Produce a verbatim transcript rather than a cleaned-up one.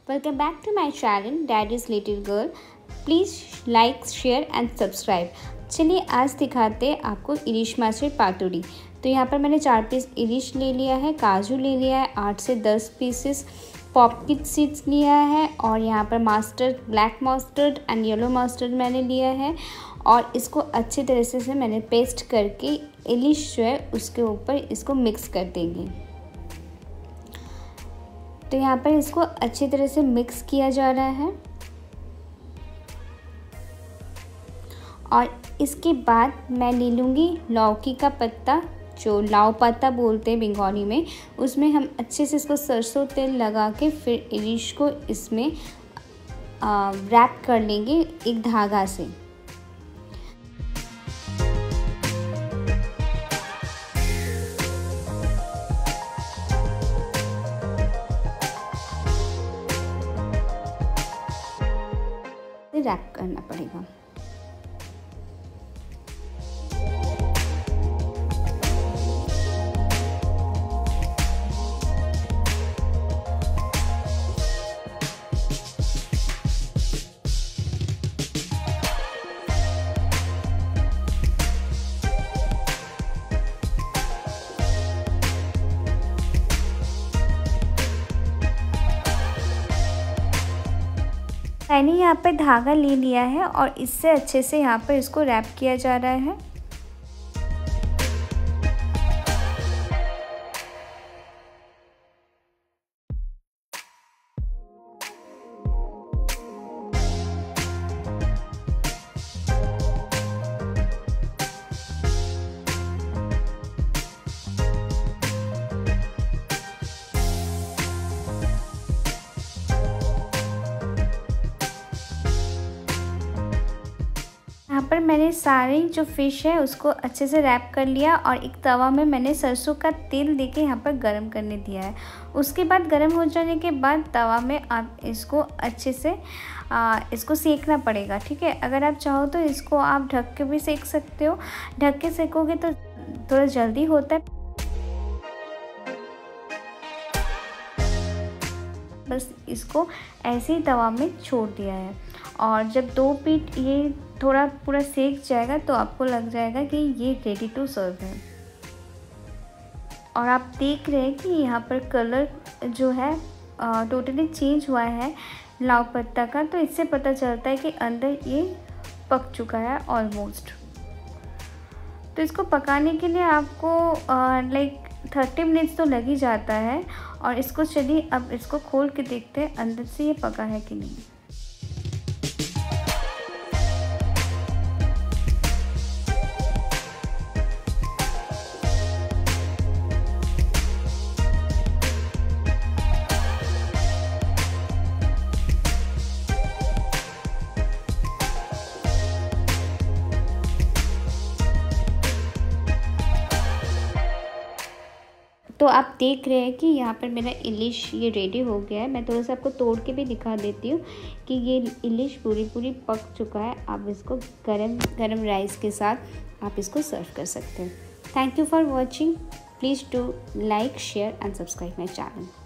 Welcome back to my channel Daddy's Little Girl. Please like, share and subscribe. चलिए आज दिखाते हैं आपको इलिश माछली पातुड़ी। तो यहाँ पर मैंने चार पीस इलिश ले लिया है, काजू ले लिया है, आठ से दस पीसेस पॉपकिन सीड्स लिया है और यहाँ पर mustard, black mustard and yellow mustard मैंने लिया है और इसको अच्छी तरह से, से मैंने पेस्ट करके इलिश जो है उसके ऊपर इसको मिक्स कर देंगे। तो यहाँ पर इसको अच्छी तरह से मिक्स किया जा रहा है और इसके बाद मैं ले लूँगी लौकी का पत्ता, जो लाव पत्ता बोलते हैं बंगाली में। उसमें हम अच्छे से इसको सरसों तेल लगा के फिर इलिश को इसमें रैप कर लेंगे एक धागा से। रैप करना पड़ेगा। मैंने यहाँ पे धागा ले लिया है और इससे अच्छे से यहाँ पर इसको रैप किया जा रहा है। यहाँ पर मैंने सारी जो फ़िश है उसको अच्छे से रैप कर लिया और एक तवा में मैंने सरसों का तेल देके यहाँ पर गरम करने दिया है। उसके बाद गरम हो जाने के बाद तवा में आप इसको अच्छे से आ, इसको सेकना पड़ेगा, ठीक है। अगर आप चाहो तो इसको आप ढक के भी सेक सकते हो। ढक के सेकोगे तो थोड़ा जल्दी होता है। बस इसको ऐसे ही तवा में छोड़ दिया है और जब दो पीठ ये थोड़ा पूरा सेक जाएगा तो आपको लग जाएगा कि ये रेडी टू सर्व है। और आप देख रहे हैं कि यहाँ पर कलर जो है टोटली चेंज हुआ है लाव पत्ता का, तो इससे पता चलता है कि अंदर ये पक चुका है ऑलमोस्ट। तो इसको पकाने के लिए आपको लाइक थर्टी मिनट्स तो लग ही जाता है। और इसको चलिए अब इसको खोल के देखते हैं अंदर से ये पका है कि नहीं। तो आप देख रहे हैं कि यहाँ पर मेरा इलिश ये रेडी हो गया है। मैं थोड़ा सा आपको तोड़ के भी दिखा देती हूँ कि ये इलिश पूरी पूरी पक चुका है। आप इसको गरम गरम राइस के साथ आप इसको सर्व कर सकते हैं। Thank you for watching. Please do like, share and subscribe my channel.